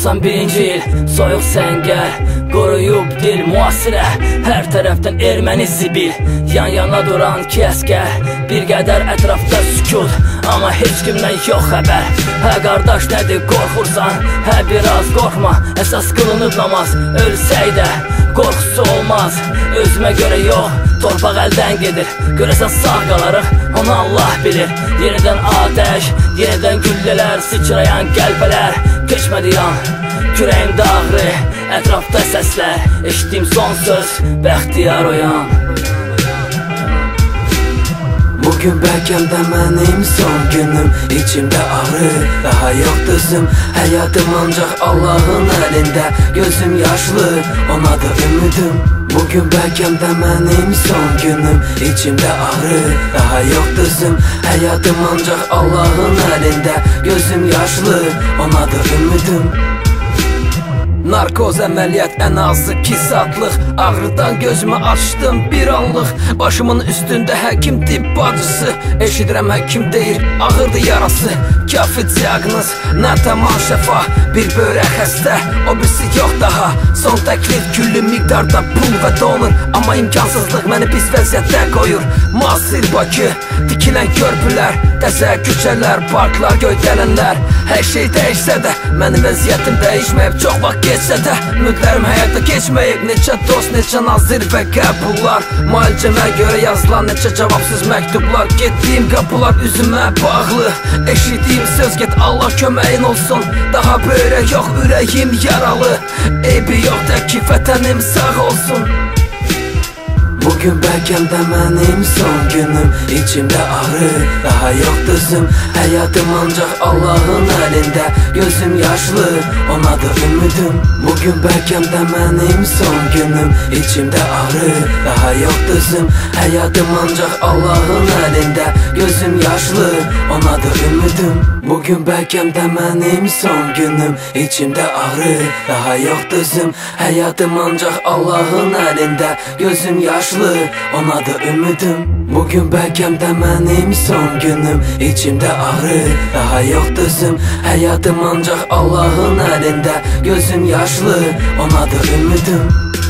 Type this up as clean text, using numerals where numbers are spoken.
91-ci il, soyuq səngər, qoruyub dil müasirə, hər tərəfdən erməni zibil, yan yana duran ki əskər, bir qədər ətrafda sükut, amma heç kimdən yox xəbər. Hə qardaş nədir qorxursan, hə biraz qorxma, əsas qılınıb namaz, ölsək də qorxusu olmaz. Özümə görə yox, torpaq əldən gedir, görəsən sağ qalarıq, onu Allah bilir. Yenidən atəş, yenidən güllələr, sıçrayan qəlbələr, keçmədi yan, kürəyimdə ağrı, ətrafda səslər, eşitdim son söz, bəxtiyar oyan. Bugün bəlkəm də mənim son günüm, içimdə ağrı, daha yox düzüm, həyatım ancaq Allahın əlində, gözüm yaşlı, ona da ümidim. Bugün bəlkəm də mənim son günüm, içimdə ağrı, daha yox düzüm, həyatım ancaq Allahın əlində, gözüm yaşlı, ona da ümidim. Narkoz əməliyyat ən azı 2 saatlıq, ağrıdan gözümü açdım bir anlıq. Başımın üstündə həkim tibb bacısı, eşidirəm həkim deyir ağırdı yarası. Kafi diaqnoz, nə tamam şəfa, bir börək xəstə, o birisi yox daha. Son təklif küllü miqdarda pul və donur, amma imkansızlıq məni pis vəziyyətdə qoyur. Müasir Bakı, tikilən körpülər, qəzə küçələr, parklar, göydələnlər. Hər şey dəyişsə də, mənim vəziyyətim dəyişməyib, çox vaxt geçsə də ümidlərim həyata keçməyib. Neçə dost, neçə nazir və qəbullar, müalicəmə görə yazılan neçə cavabsız məktublar. Getdiyim qapılar üzümə bağlı, eşitdiyim söz get Allah köməyin olsun. Daha böyrək yox, ürəyim yaralı, eybi yox da ki vətənim sağ olsun. Bugün bəlkəm də mənim son günüm, içimdə ağrı, daha yox düzüm, həyatım ancaq Allahın əlində, gözüm yaşlı, ona da ümidim. Bugün bəlkəm də mənim son günüm, içimdə ağrı, daha yox düzüm, həyatım ancaq Allahın əlində, gözüm yaşlı, ona da ümidim. Bugün bəlkəm də mənim son günüm, içimdə ağrı, daha yox düzüm, həyatım ancaq Allahın əlində, gözüm yaşlı, ona da ümidim. Bugün bəlkəm də mənim son günüm, içimdə ağrı, daha yox düzüm, həyatım ancaq Allahın əlində, gözüm yaşlı, ona da ümidim.